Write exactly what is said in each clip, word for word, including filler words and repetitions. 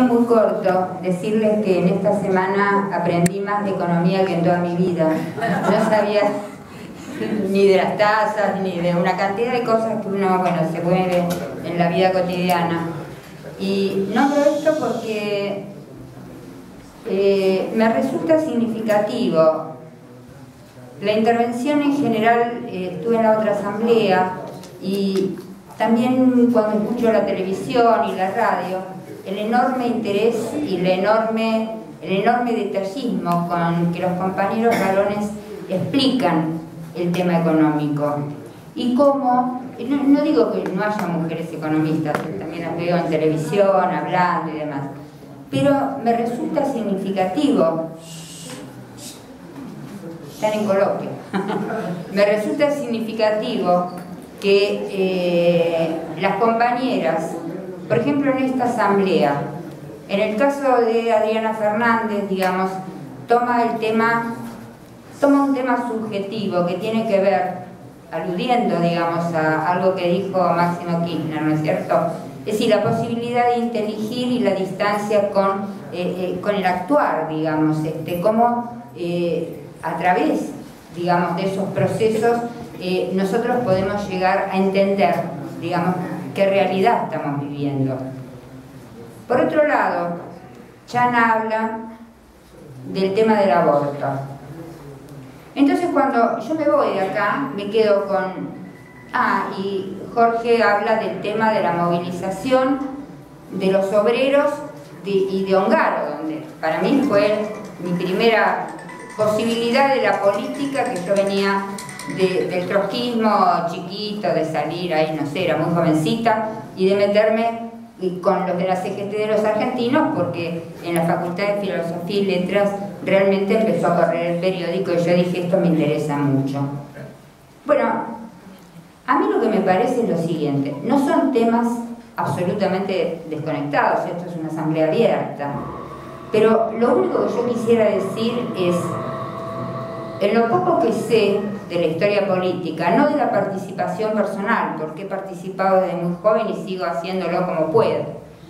muy corto decirles que en esta semana aprendí más de economía que en toda mi vida. No sabía ni de las tasas, ni de una cantidad de cosas que uno, bueno, se mueve en la vida cotidiana. Y nombro esto porque eh, me resulta significativo. La intervención en general, eh, estuve en la otra asamblea y también cuando escucho la televisión y la radio, el enorme interés y el enorme, el enorme detallismo con que los compañeros varones explican el tema económico. Y cómo, no, no digo que no haya mujeres economistas, también las veo en televisión, hablando y demás, pero me resulta significativo, están en coloquio, me resulta significativo que eh, las compañeras, por ejemplo en esta asamblea, en el caso de Adriana Fernández, digamos, toma el tema, toma un tema subjetivo que tiene que ver, aludiendo, digamos, a algo que dijo Máximo Kirchner, ¿no es cierto? Es decir, la posibilidad de inteligir y la distancia con, eh, eh, con el actuar, digamos, este, cómo eh, a través, digamos, de esos procesos eh, nosotros podemos llegar a entender, digamos, qué realidad estamos viviendo. Por otro lado, Chana habla del tema del aborto. Entonces cuando yo me voy de acá, me quedo con... Ah, y Jorge habla del tema de la movilización de los obreros de, y de Ongaro, donde para mí fue mi primera posibilidad de la política, que yo venía de, del trotskismo chiquito, de salir ahí, no sé, era muy jovencita, y de meterme con los de la C G T de los argentinos, porque en la Facultad de Filosofía y Letras realmente empezó a correr el periódico y yo dije, esto me interesa mucho. Bueno, a mí lo que me parece es lo siguiente, no son temas absolutamente desconectados, esto es una asamblea abierta, pero lo único que yo quisiera decir es, en lo poco que sé de la historia política, no de la participación personal, porque he participado desde muy joven y sigo haciéndolo como puedo.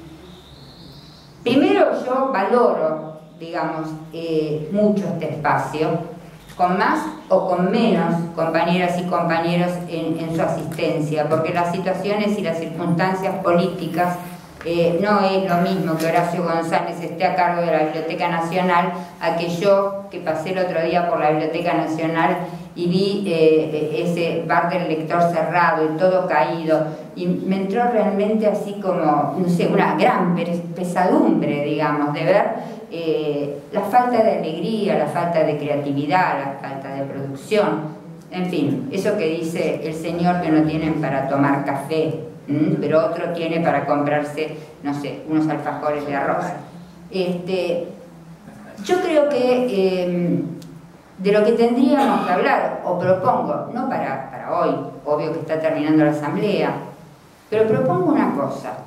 Primero, yo valoro, digamos, eh, mucho este espacio, con más o con menos compañeras y compañeros en, en su asistencia, porque las situaciones y las circunstancias políticas Eh, no es lo mismo que Horacio González esté a cargo de la Biblioteca Nacional a que yo, que pasé el otro día por la Biblioteca Nacional y vi eh, ese bar del lector cerrado y todo caído, y me entró realmente así como, no sé, una gran pesadumbre, digamos, de ver eh, la falta de alegría, la falta de creatividad, la falta de producción, en fin, eso que dice el señor que no tienen para tomar café, pero otro tiene para comprarse, no sé, unos alfajores de arroz. Este, yo creo que eh, de lo que tendríamos que hablar, o propongo, no para, para hoy, obvio que está terminando la asamblea, pero propongo una cosa.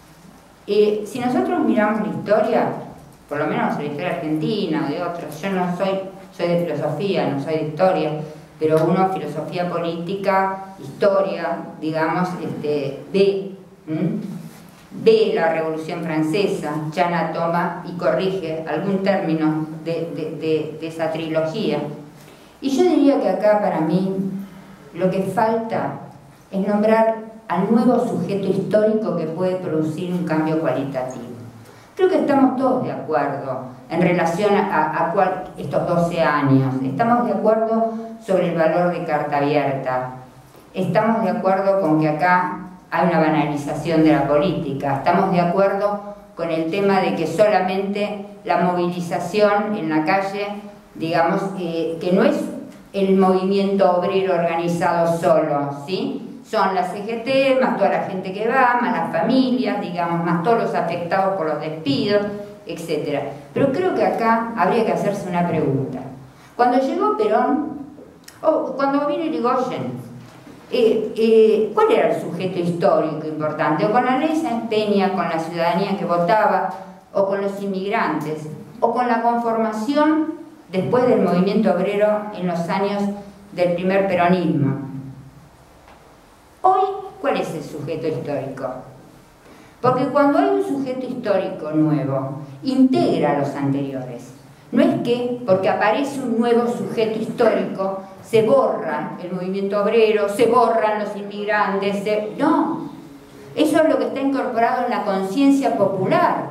Eh, si nosotros miramos la historia, por lo menos la historia argentina o de otros, yo no soy, soy de filosofía, no soy de historia, pero uno, filosofía política, historia, digamos, este, ve, ¿m? ve la Revolución Francesa, Chana toma y corrige algún término de, de, de, de esa trilogía. Y yo diría que acá para mí lo que falta es nombrar al nuevo sujeto histórico que puede producir un cambio cualitativo. Creo que estamos todos de acuerdo en relación a, a cual, estos doce años. Estamos de acuerdo sobre el valor de carta abierta. Estamos de acuerdo con que acá hay una banalización de la política. Estamos de acuerdo con el tema de que solamente la movilización en la calle, digamos, eh, que no es el movimiento obrero organizado solo, ¿sí? Son la C G T, más toda la gente que va, más las familias, digamos, más todos los afectados por los despidos, etcétera. Pero creo que acá habría que hacerse una pregunta. Cuando llegó Perón, o cuando vino Irigoyen, eh, eh, ¿cuál era el sujeto histórico importante? O con la ley Sáenz Peña, con la ciudadanía que votaba, o con los inmigrantes, o con la conformación después del movimiento obrero en los años del primer peronismo. Hoy, ¿cuál es el sujeto histórico? Porque cuando hay un sujeto histórico nuevo, integra a los anteriores. No es que porque aparece un nuevo sujeto histórico se borra el movimiento obrero, se borran los inmigrantes, se... no. Eso es lo que está incorporado en la conciencia popular.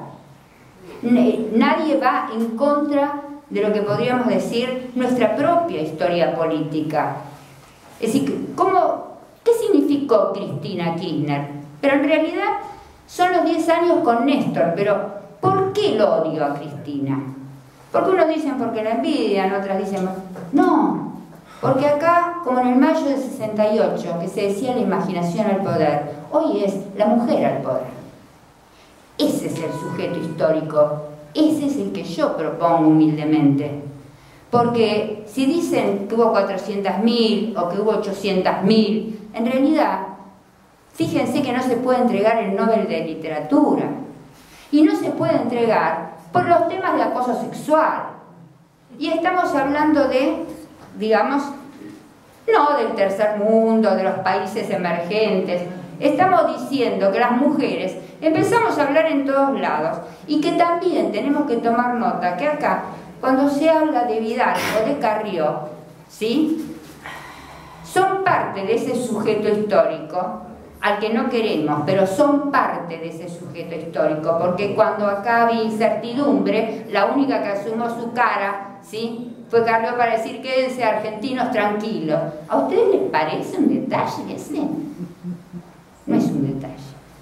Nadie va en contra de lo que podríamos decir nuestra propia historia política. Es decir, ¿cómo, ¿qué significó Cristina Kirchner? Pero en realidad son los diez años con Néstor, pero ¿por qué el odio a Cristina? Porque unos dicen porque la envidian, otras dicen... No, porque acá, como en el mayo de sesenta y ocho, que se decía la imaginación al poder, hoy es la mujer al poder. Ese es el sujeto histórico, ese es el que yo propongo humildemente. Porque si dicen que hubo cuatrocientas mil o que hubo ochocientas mil, en realidad, fíjense que no se puede entregar el Nobel de Literatura. Y no se puede entregar por los temas de acoso sexual. Y estamos hablando de, digamos, no del tercer mundo, de los países emergentes. Estamos diciendo que las mujeres empezamos a hablar en todos lados y que también tenemos que tomar nota que acá, cuando se habla de Vidal o de Carrió, ¿sí?, son parte de ese sujeto histórico al que no queremos, pero son parte de ese sujeto histórico, porque cuando acá había incertidumbre, la única que asumó su cara, ¿sí?, fue Carrió para decir quédense argentinos tranquilos. ¿A ustedes les parece un detalle ese? No es un detalle.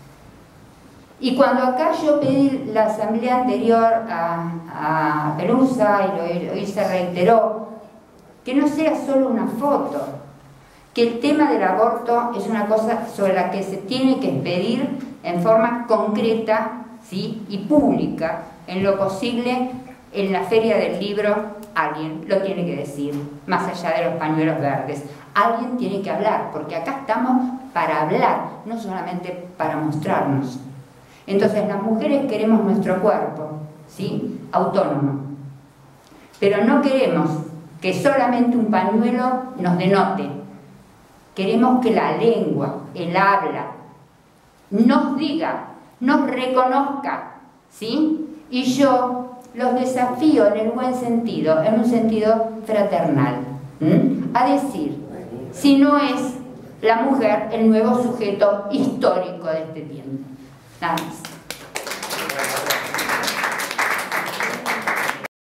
Y cuando acá yo pedí la asamblea anterior a, a Pelusa, y lo, hoy se reiteró, que no sea solo una foto, que el tema del aborto es una cosa sobre la que se tiene que expedir en forma concreta, ¿sí?, y pública, en lo posible. En la Feria del Libro alguien lo tiene que decir, más allá de los pañuelos verdes. Alguien tiene que hablar, porque acá estamos para hablar, no solamente para mostrarnos. Entonces las mujeres queremos nuestro cuerpo, ¿sí?, autónomo, pero no queremos que solamente un pañuelo nos denote. Queremos que la lengua, el habla, nos diga, nos reconozca, ¿sí? Y yo los desafío en el buen sentido, en un sentido fraternal, ¿m? a decir, si no es la mujer el nuevo sujeto histórico de este tiempo. Nada más.